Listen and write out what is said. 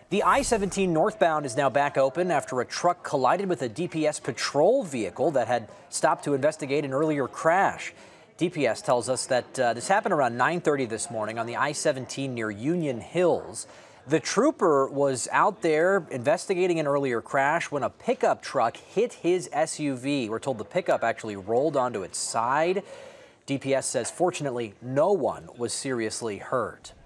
The I-17 northbound is now back open after a truck collided with a DPS patrol vehicle that had stopped to investigate an earlier crash. DPS tells us that this happened around 9:30 this morning on the I-17 near Union Hills. The trooper was out there investigating an earlier crash when a pickup truck hit his SUV. We're told the pickup actually rolled onto its side. DPS says fortunately no one was seriously hurt.